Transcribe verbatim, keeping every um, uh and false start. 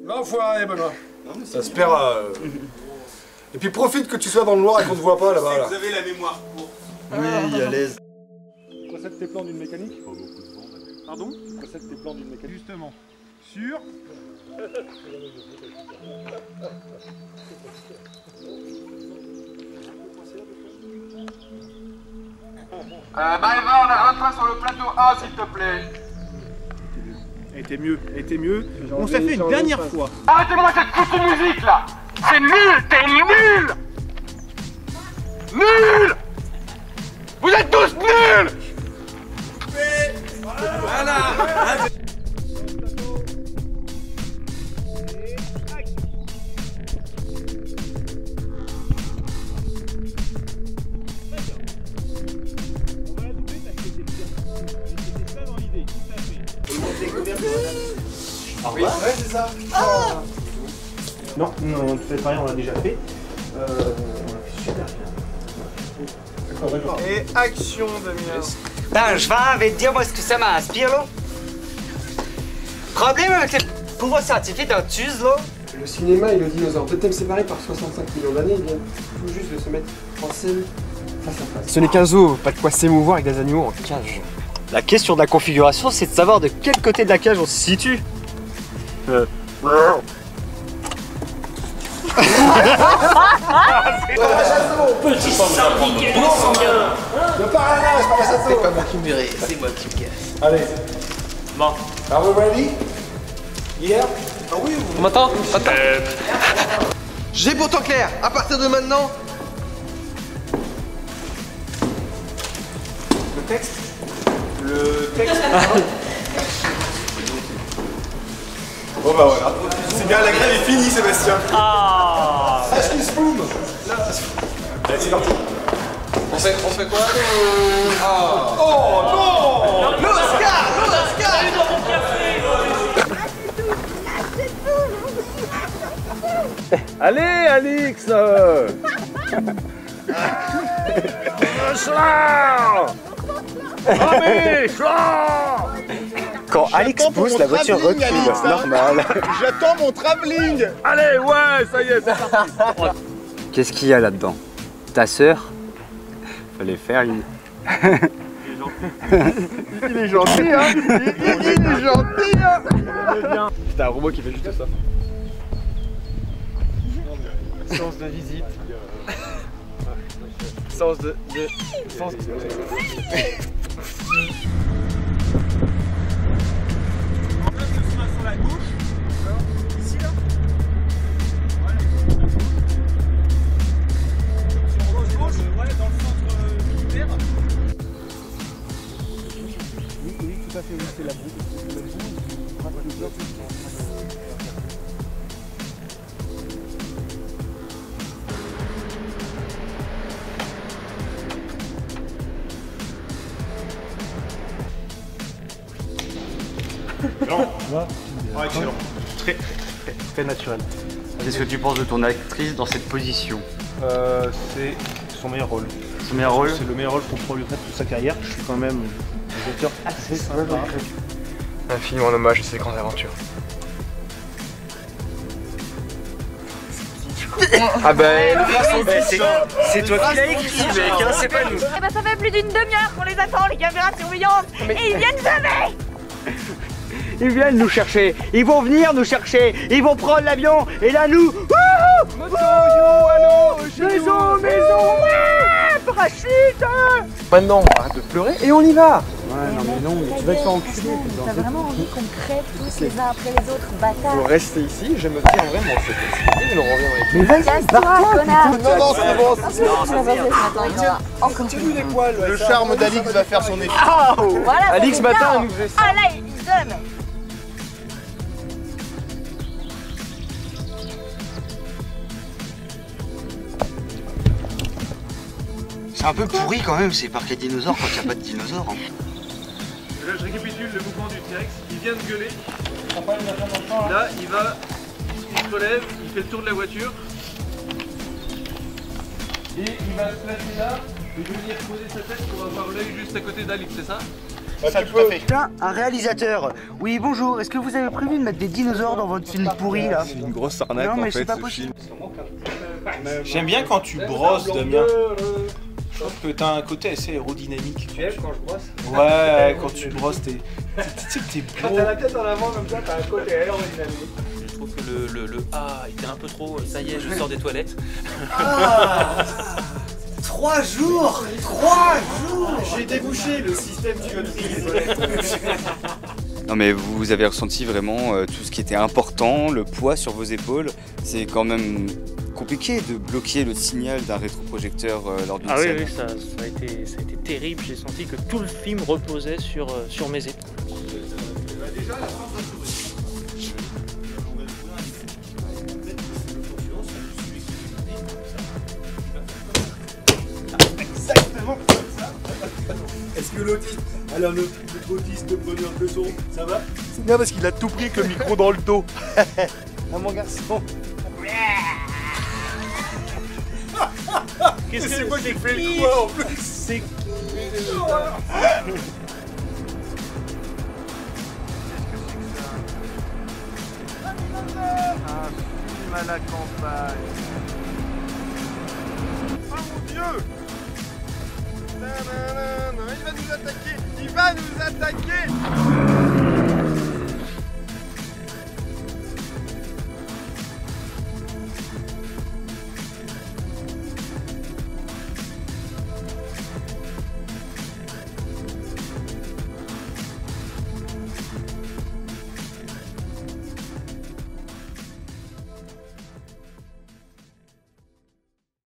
L'enfoiré, Benoît. Ça se perd. Euh... Et puis profite que tu sois dans le noir et qu'on te voit pas là-bas. Là. Vous avez la mémoire pour. Oui, à l'aise. Tu possèdes tes plans d'une mécanique? Pas beaucoup de vent. Pardon? Tu possèdes tes plans d'une mécanique? Justement. Sur. Euh, Maëva, on a un train sur le plateau A, s'il te plaît. Elle était mieux, elle était mieux. On s'est fait une dernière fois. Arrêtez-moi cette foutue musique là. C'est nul, t'es nul. Nul. Vous êtes tous nuls. Voilà. Oui, ouais, c'est ça. Ah non, non, tu fais pareil, on l'a déjà fait. Euh, on l'a fait super bien. Et action, Damien. Ben, je vais te dire moi ce que ça m'inspire, là. Problème avec les pouvoirs scientifiques d'un tuse, là. Le cinéma et le dinosaure, deux thèmes séparés par soixante-cinq millions d'années, ils viennent tout juste de se mettre en scène face à face. Ce n'est qu'un zoo, pas de quoi s'émouvoir avec des animaux en cage. La question de la configuration, c'est de savoir de quel côté de la cage on se situe. Euh... Petit sanglier, le parallèle, c'est pas moi qui me verrai, c'est moi qui me casse. Allez. Bon. Are we ready? Yeah? Ah oui, On m'entend? Attends. Euh... J'ai pourtant clair, à partir de maintenant. Le texte? Le texte? Bon bah voilà. C'est bien, la grève est finie, Sébastien. Ah. Ashkiss Boom. Allez, c'est parti. On fait, on fait quoi? Ah. Oh non. L'Oscar, l'Oscar. Allez, Alix. Quand Alix pousse, la voiture recule. Normal. J'attends mon travelling. Allez, ouais, ça y est, c'est parti. Qu'est-ce qu'il y a là-dedans? Ta sœur? Fallait faire une... Il est gentil, hein. Il, il, il est gentil, hein. C'est un robot qui fait juste ça. Sens de visite. Sens de... de... Sens de... Sur la gauche, ici là. Sur gauche, gauche, ouais, dans le centre militaire. Oui, oui, tout à fait, oui, c'est la boue. La boue, du bras de bloc. Ah, excellent. Très, très, très naturel. Qu'est-ce que tu penses de ton actrice dans cette position? Euh, c'est son meilleur rôle. Son meilleur rôle? C'est le meilleur rôle qu'on pourra lui faire toute sa carrière. Je suis quand même un auteur assez sympa. Un film en hommage à ses grandes aventures. Ah bah, c'est toi qui l'as écrit, mec, hein, c'est pas nous. Eh bah ça fait plus d'une demi-heure qu'on les attend, les caméras de surveillance, et ils viennent jamais. Ils viennent nous chercher, ils vont venir nous chercher, ils vont prendre l'avion, et là nous... Moto, yo, allô, maison, maison, ouais, parachute. Maintenant, arrête de pleurer et on y va. Ouais, non mais non, mais tu vas te faire enculer. T'as vraiment envie qu'on crève tous les uns après les autres, bâtards. Faut rester ici, je me tiens vraiment cette possibilité, mais on revient avec. Mais vas-y, casse-toi, connard. Non, non, c'est bon, c'est bon. Attends, il y en a encore. Tiens-lui les poils. Le charme d'Alix va faire son effet. Voilà, ça Alix fait matin, bien. elle nous faisait ça. Ah là, il donne. C'est un peu pourri quand même ces parcs à dinosaures quand il n'y a pas de dinosaures. Hein. Là, je récapitule le mouvement du T-Rex. Il vient de gueuler. Là, il va, il se relève, il fait le tour de la voiture. Et il va se placer là. Il va venir poser sa tête pour avoir l'œil juste à côté d'Alix, c'est ça? C'est ça, tout à fait. Putain, un réalisateur. Oui, bonjour, est-ce que vous avez prévu de mettre des dinosaures dans votre film pourri là? C'est une grosse arnaque non, mais en fait, c'est pas ce possible. film. J'aime bien quand tu brosses, Damien. Je trouve que t'as un côté assez aérodynamique. Tu aimes quand je brosse? Ouais, quand tu brosses, t'es. Tu sais que t'es Quand beau. t'as la tête en avant comme ça, t'as un côté aérodynamique. Je trouve que le, le, le A était un peu trop. Ça y est, je sors des toilettes. Ah Trois jours Trois jours J'ai débouché le système tuyauterie. Non mais vous avez ressenti vraiment euh, tout ce qui était important, le poids sur vos épaules. C'est quand même compliqué de bloquer le signal d'un rétroprojecteur euh, lors d'une Ah oui, scène. oui, ça, ça, a été, ça a été terrible. J'ai senti que tout le film reposait sur, euh, sur mes épaules. Exactement comme ça. Est-ce que l'autiste, alors le autiste prenait un peu son, ça va? C'est bien parce qu'il a tout pris avec le micro dans le dos. Ah mon garçon. Qu'est-ce que c'est moi qui fais qui le quoi en plus? C'est Un film à la campagne. Oh mon dieu! Nanana, il va nous attaquer! Il va nous attaquer!